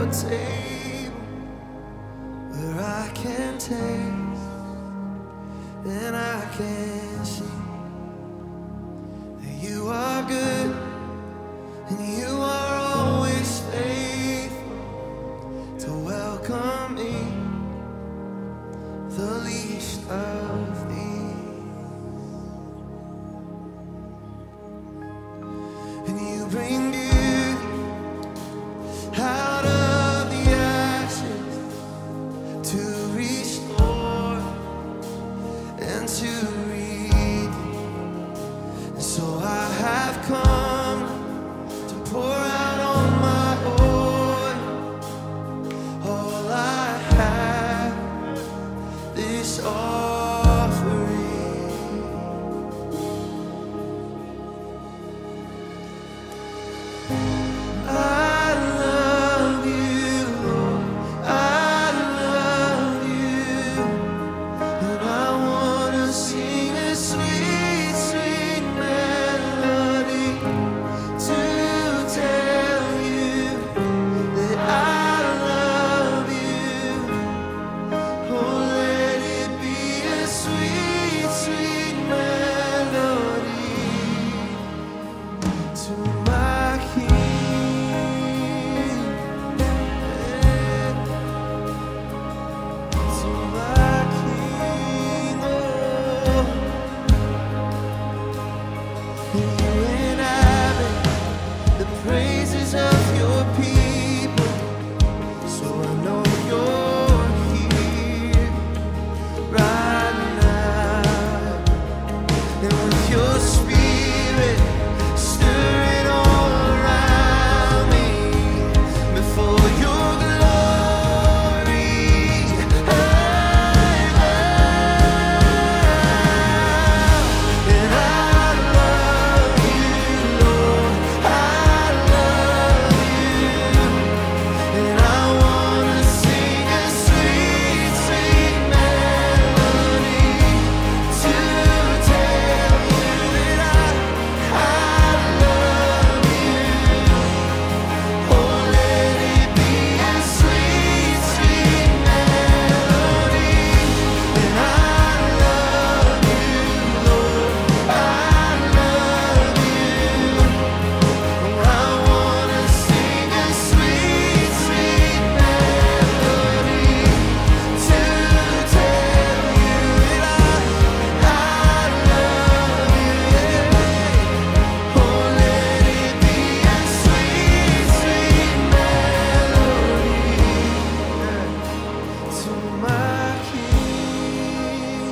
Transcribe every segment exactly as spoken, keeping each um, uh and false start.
table where I can taste and I can see that you are good and you are always faithful to welcome me, the least of these. And you bring beauty out of the ashes to restore and to redeem. And so I have come to pour out on my oil all I have, this offering. I love you, Lord, I love you, and I want to sing a sweet, sweet melody to tell you that I love you. Oh, let it be a sweet, sweet melody to my King, yeah, to my King. Oh, and you inhabit the praises of your people, so I know you're here right now. And with your spirit stirring all around me before your glory, I bow. And I love you, Lord, I love you, and I wanna sing a sweet, sweet melody to tell you that I, I love you. Oh, let it be a sweet, sweet melody. And I love you, Lord, I love you. Oh, I wanna sing a sweet, sweet melody to tell you that I, I love you. Yeah. Oh, let it be a sweet, sweet melody to my King.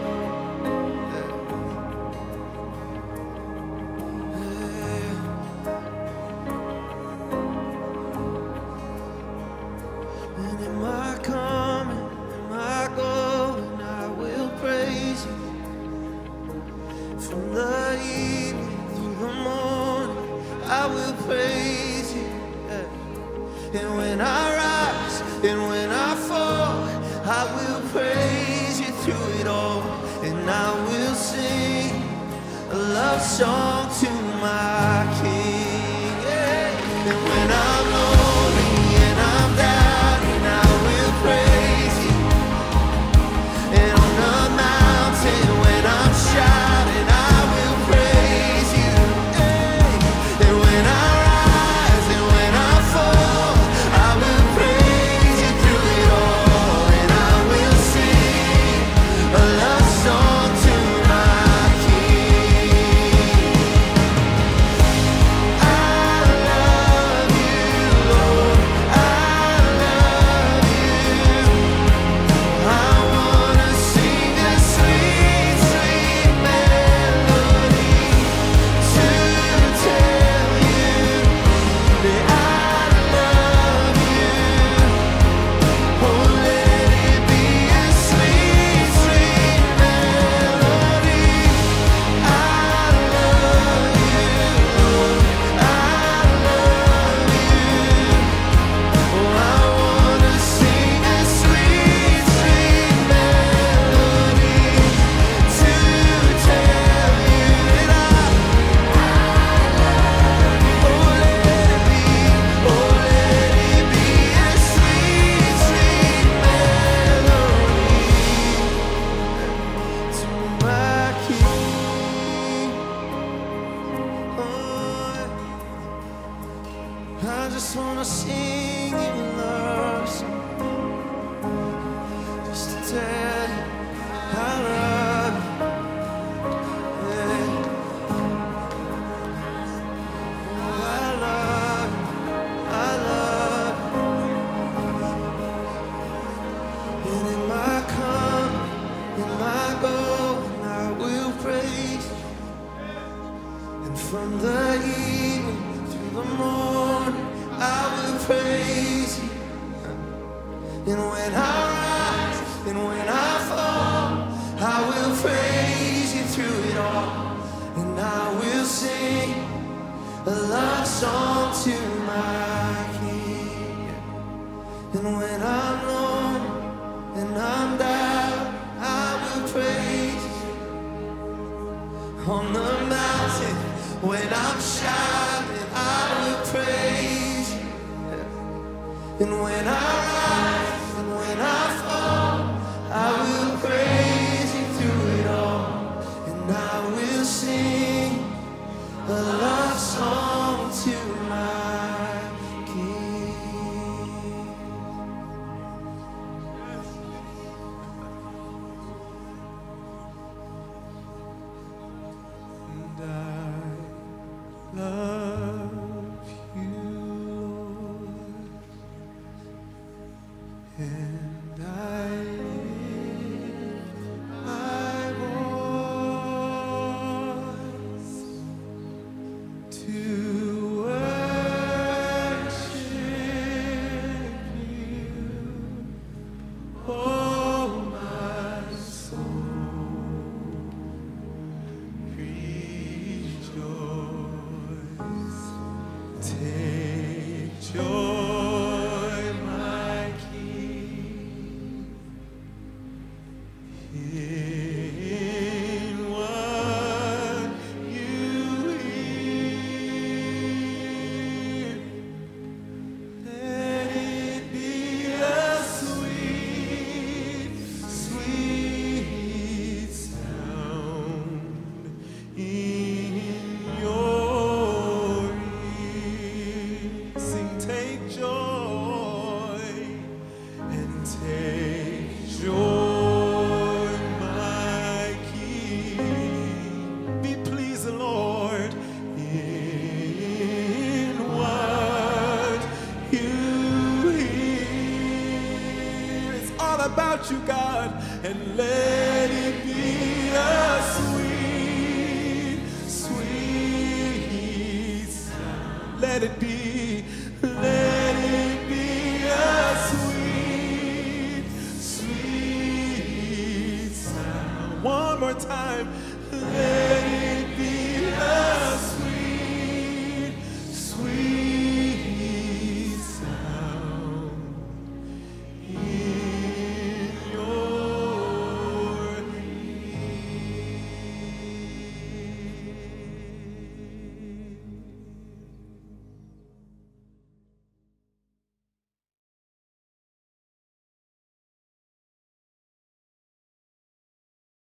And in my coming, in my going, I will praise you. From the evening through the morning, I will praise you. Yeah. And when I rise and when I fall, I will praise you through it all. And I will sing a love song to my King. Yeah. And when I'm lonely and I'm doubting, I will praise you. And on the mountain when I'm shouting, I will praise you. Hey. And when I rise and when I fall, I will praise you through it all. And I will sing a love song to my King. I love you. I just wanna sing you love song, just to tell you I love you. Yeah. Oh, I love you, I love you. And in my coming, in my going, I will praise you. And from the evening through the morning, I will praise you. And when I rise and when I fall, I will praise you through it all. And I will sing a love song to my King. And when I'm lonely and I'm down, I will praise you. On the mountain when I'm shining, I will praise you. And when I rise and when I fall, I will praise you through it all. And I will sing a love song to my King. And I love you, Lord, and I lift my voice to worship you, oh my soul, rejoice. Take joy, my King, in what you hear. Let it be a sweet, sweet sound in your ears. Sing, take joy and take joy, my King. Be pleased, Lord, in what you hear. It's all about you, God, and let it be a sweet, sweet sound. Let it be, let it be a sweet, sweet sound. One more time. Let